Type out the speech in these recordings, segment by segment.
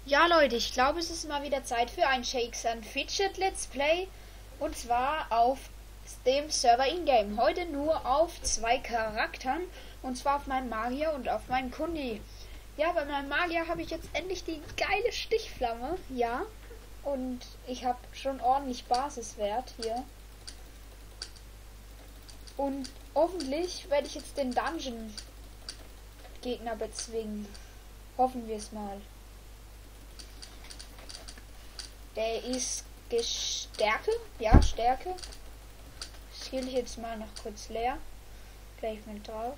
Ja, Leute, ich glaube, es ist mal wieder Zeit für ein Shakes and Fidget Let's Play. Und zwar auf dem Server Ingame. Heute nur auf 2 Charakteren. Und zwar auf meinem Magier und auf meinem Kundi. Ja, bei meinem Magier habe ich jetzt endlich die geile Stichflamme. Ja. Und ich habe schon ordentlich Basiswert hier. Und hoffentlich werde ich jetzt den Dungeon-Gegner bezwingen. Hoffen wir es mal. Der ist Stärke. Ja, Stärke. Skill ich jetzt mal noch kurz leer. Gleich mit drauf.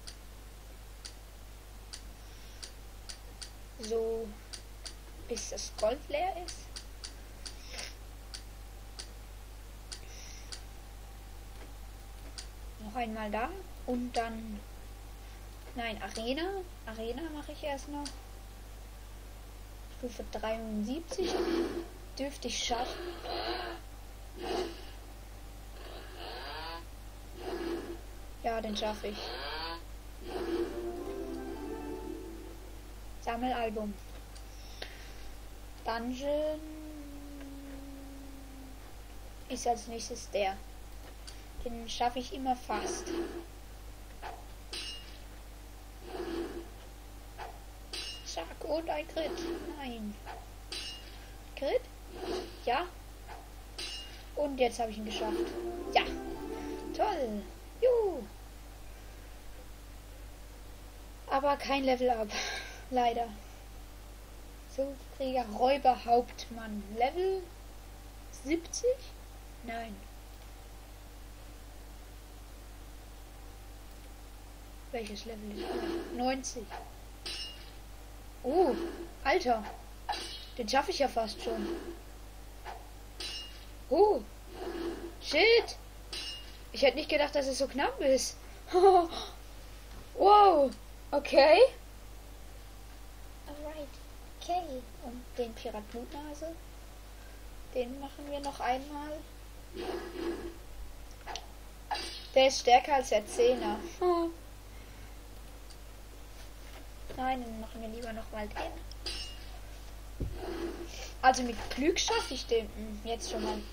So, bis das Gold leer ist. Noch einmal da. Und dann... Nein, Arena. Arena mache ich erst noch. Stufe 73. Dürfte ich schaffen. Ja, den schaffe ich. Sammelalbum. Dungeon ist als nächstes der. Den schaffe ich immer fast. Zack, und ein Crit. Nein. Crit? Ja. Und jetzt habe ich ihn geschafft. Ja. Toll. Juhu. Aber kein Level up. Leider. Sumpfträger Räuber Hauptmann. Level 70? Nein. Welches Level ist das? 90. Oh, Alter. Den schaffe ich ja fast schon. Oh. Shit. Ich hätte nicht gedacht, dass es so knapp ist. Wow. Okay. Alright. Okay. Und den Pirat Blutnase. Den machen wir noch einmal. Der ist stärker als der 10er. Nein, dann machen wir lieber noch mal den. Also mit Glück schaffe ich den jetzt schon mal.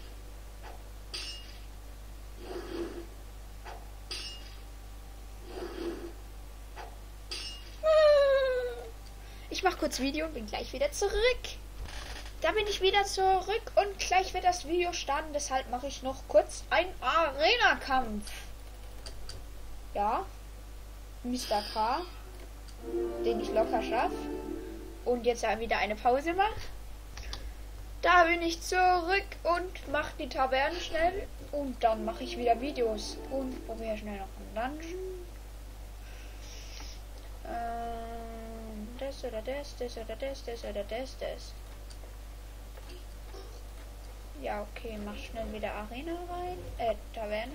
Ich mache kurz Video und bin gleich wieder zurück. Da bin ich wieder zurück und gleich wird das Video starten. Deshalb mache ich noch kurz einen Arena-Kampf. Ja. Mr. K. Den ich locker schaffe. Und jetzt wieder eine Pause mache. Da bin ich zurück und mache die Taverne schnell. Und dann mache ich wieder Videos. Und probiere schnell noch einen Dungeon. Das oder das, das oder das, das oder das, das. Ja, okay, mach schnell wieder Arena rein. Taverne.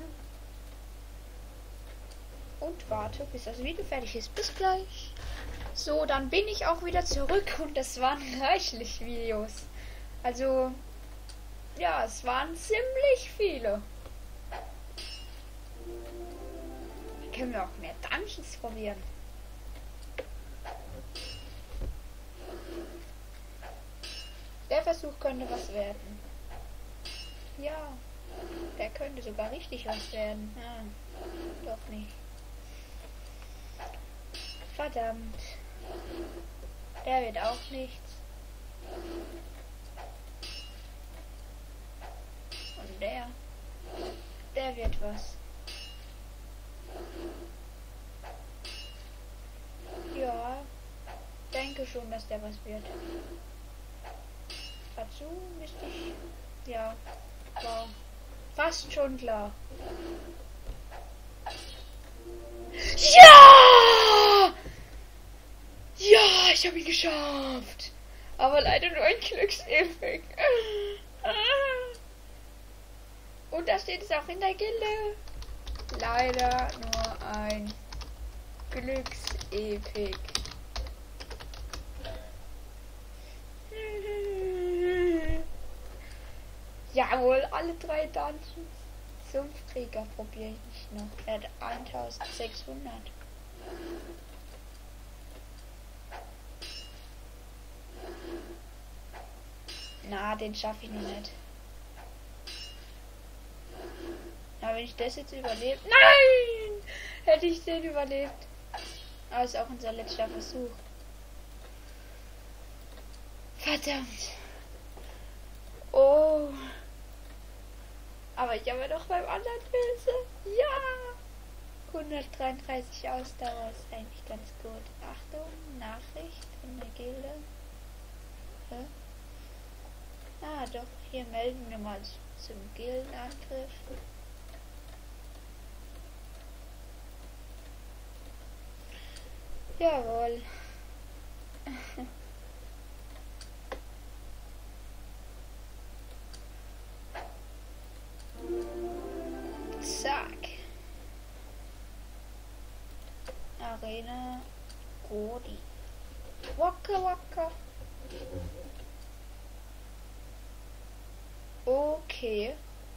Und warte, bis das Video fertig ist. Bis gleich. So, dann bin ich auch wieder zurück und es waren reichlich Videos. Also, ja, es waren ziemlich viele. Dann können wir auch mehr Dungeons probieren. Der Versuch könnte was werden. Ja, der könnte sogar richtig was werden. Ja, doch nicht. Verdammt. Der wird auch nichts. Und der wird was. Ja, denke schon, dass der was wird. Dazu müsste ich... Ja, war fast schon klar. Ja! Ja, ich habe ihn geschafft. Aber leider nur ein Glückseffekt. Und da steht es auch in der Gilde. Leider nur ein Glücksepik. Jawohl, alle 3 Dungeons. Sumpfträger probiere ich noch. Er hat 1600. Na, den schaffe ich noch nicht. Aber wenn ich das jetzt überlebe... Nein! Hätte ich den überlebt. Aber ist auch unser letzter Versuch. Verdammt. Oh. Aber ich habe doch beim anderen Pilze. Ja. 133 Ausdauer ist eigentlich ganz gut. Achtung, Nachricht von der Gilde. Hä? Ah, doch, hier melden wir mal zum Gildenangriff. Jawohl. Zack. Arena Godi. Waka waka. Okay.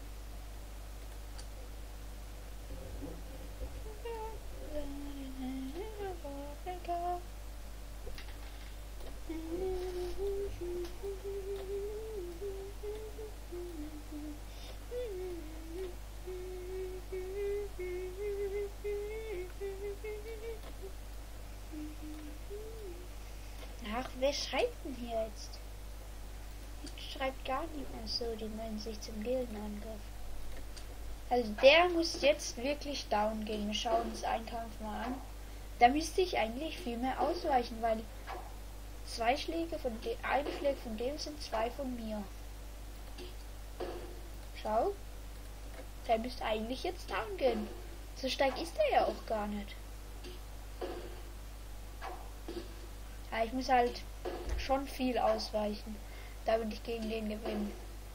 Ach, wer schreibt denn hier jetzt? Jetzt schreibt gar nicht mehr so, die melden sich zum Gildenangriff. Also der muss jetzt wirklich down gehen. Wir schauen uns einen Kampf mal an. Da müsste ich eigentlich viel mehr ausweichen, weil zwei Schläge von dem, ein Schlag von dem sind zwei von mir. Schau. Der müsste eigentlich jetzt down gehen. So stark ist er ja auch gar nicht. Ja, ich muss halt schon viel ausweichen, damit ich gegen den gewinne.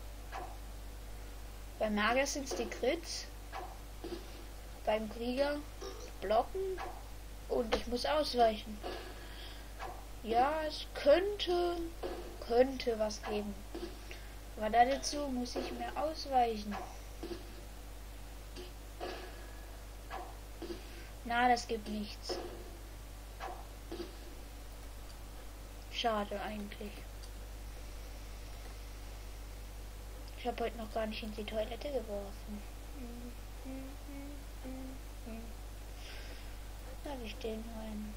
Beim Magier sind es die Crits, beim Krieger blocken und ich muss ausweichen. Ja, es könnte was geben. Aber dazu muss ich mehr ausweichen. Na, das gibt nichts. Schade eigentlich. Ich habe heute noch gar nicht in die Toilette geworfen. Habe ich den rein?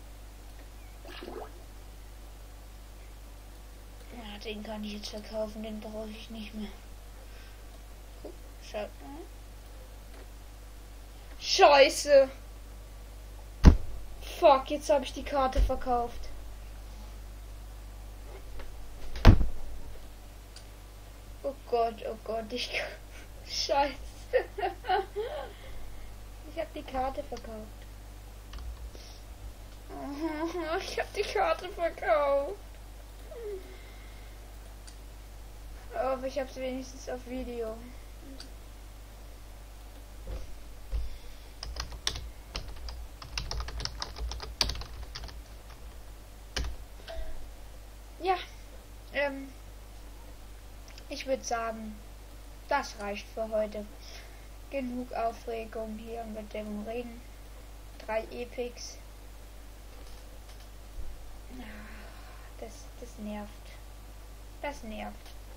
Ja, den kann ich jetzt verkaufen, den brauche ich nicht mehr. Schaut mal. Scheiße! Fuck, jetzt habe ich die Karte verkauft. Oh Gott, Scheiße. Ich habe die Karte verkauft. Ich habe die Karte verkauft. Aber ich habe es wenigstens auf Video. Ja, ich würde sagen, das reicht für heute. Genug Aufregung hier mit dem Ring. 3 Epics. Das nervt. Das nervt.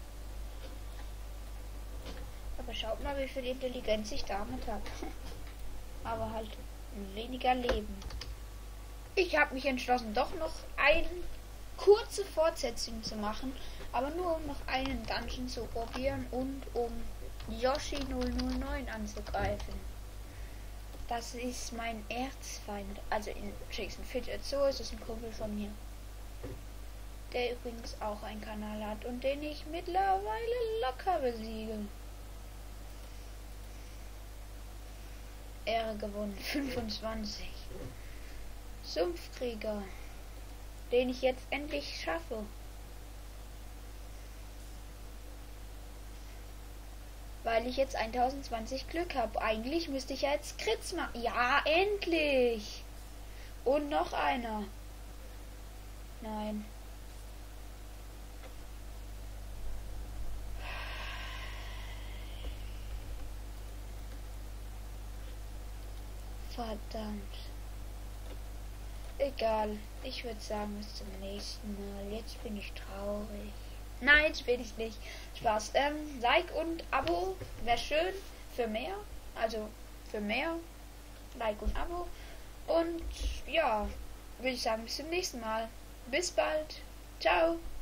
Aber schaut mal, wie viel Intelligenz ich damit habe. Aber halt weniger Leben. Ich habe mich entschlossen, doch noch eine kurze Fortsetzung zu machen. Aber nur um noch einen Dungeon zu probieren und um Yoshi 009 anzugreifen. Das ist mein Erzfeind. Also in Jason Fidget so ist es ein Kumpel von mir. Der übrigens auch einen Kanal hat und den ich mittlerweile locker besiege. Ehre gewonnen. 25. Sumpfkrieger. Den ich jetzt endlich schaffe. Weil ich jetzt 1020 Glück habe. Eigentlich müsste ich ja jetzt Crits machen. Ja, endlich! Und noch einer. Nein. Verdammt. Egal. Ich würde sagen, bis zum nächsten Mal. Jetzt bin ich traurig. Nein, will ich nicht. Spaß. Like und Abo wäre schön für mehr. Also für mehr Like und Abo. Und ja, würde ich sagen, bis zum nächsten Mal. Bis bald. Ciao.